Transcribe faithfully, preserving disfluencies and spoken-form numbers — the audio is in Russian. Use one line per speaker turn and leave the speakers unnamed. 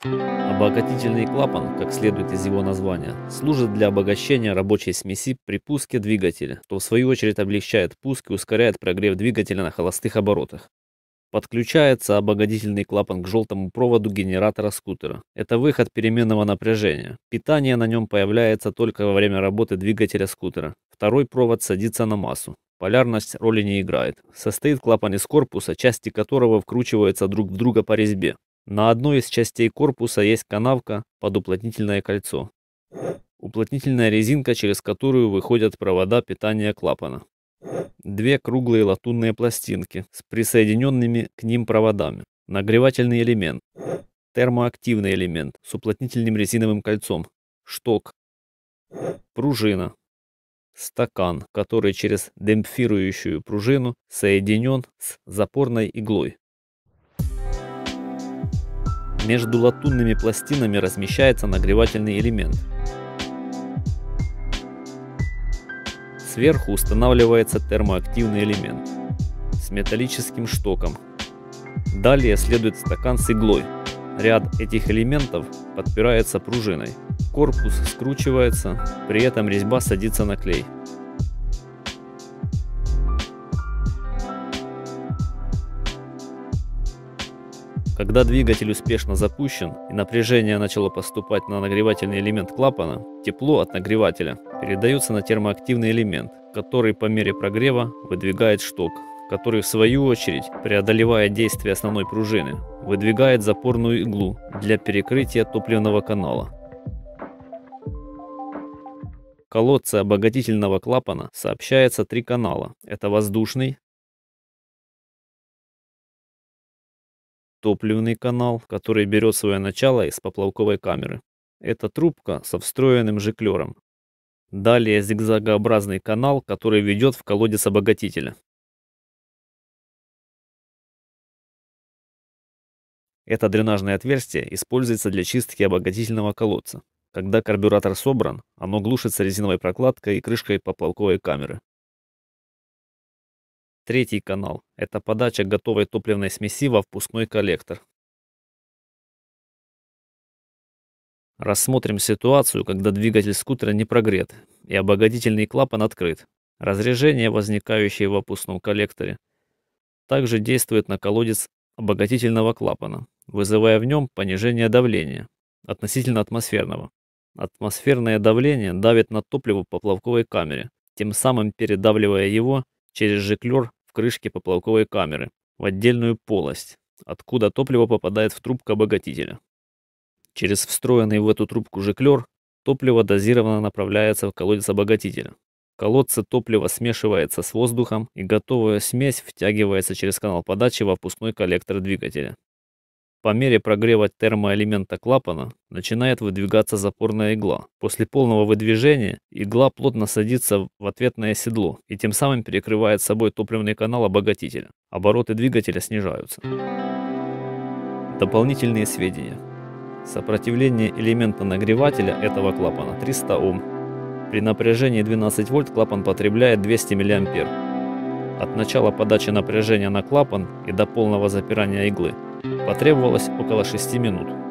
Обогатительный клапан, как следует из его названия, служит для обогащения рабочей смеси при пуске двигателя, что в свою очередь облегчает пуск и ускоряет прогрев двигателя на холостых оборотах. Подключается обогатительный клапан к желтому проводу генератора скутера. Это выход переменного напряжения. Питание на нем появляется только во время работы двигателя скутера. Второй провод садится на массу. Полярность роли не играет. Состоит клапан из корпуса, части которого вкручиваются друг в друга по резьбе. На одной из частей корпуса есть канавка под уплотнительное кольцо. Уплотнительная резинка, через которую выходят провода питания клапана. Две круглые латунные пластинки с присоединенными к ним проводами. Нагревательный элемент. Термоактивный элемент с уплотнительным резиновым кольцом. Шток. Пружина. Стакан, который через демпфирующую пружину соединен с запорной иглой. Между латунными пластинами размещается нагревательный элемент. Сверху устанавливается термоактивный элемент с металлическим штоком. Далее следует стакан с иглой. Ряд этих элементов подпирается пружиной. Корпус скручивается, при этом резьба садится на клей. Когда двигатель успешно запущен и напряжение начало поступать на нагревательный элемент клапана, тепло от нагревателя передается на термоактивный элемент, который по мере прогрева выдвигает шток, который в свою очередь, преодолевая действие основной пружины, выдвигает запорную иглу для перекрытия топливного канала. В колодце обогатительного клапана сообщается три канала. Это воздушный, топливный канал, который берет свое начало из поплавковой камеры. Это трубка со встроенным жиклером. Далее зигзагообразный канал, который ведет в колодец обогатителя. Это дренажное отверстие используется для чистки обогатительного колодца. Когда карбюратор собран, оно глушится резиновой прокладкой и крышкой поплавковой камеры. Третий канал – это подача готовой топливной смеси во впускной коллектор. Рассмотрим ситуацию, когда двигатель скутера не прогрет и обогатительный клапан открыт. Разрежение, возникающее в опускном коллекторе, также действует на колодец обогатительного клапана, вызывая в нем понижение давления относительно атмосферного. Атмосферное давление давит на топливо в поплавковой камере, тем самым передавливая его через жиклер в крышке поплавковой камеры в отдельную полость, откуда топливо попадает в трубку обогатителя. Через встроенный в эту трубку жиклер топливо дозированно направляется в колодец обогатителя. В колодце топливо смешивается с воздухом, и готовая смесь втягивается через канал подачи во впускной коллектор двигателя. По мере прогрева термоэлемента клапана начинает выдвигаться запорная игла. После полного выдвижения игла плотно садится в ответное седло и тем самым перекрывает собой топливный канал обогатителя. Обороты двигателя снижаются. Дополнительные сведения. Сопротивление элемента нагревателя этого клапана триста Ом. При напряжении двенадцать вольт клапан потребляет двести миллиампер. От начала подачи напряжения на клапан и до полного запирания иглы потребовалось около шести минут.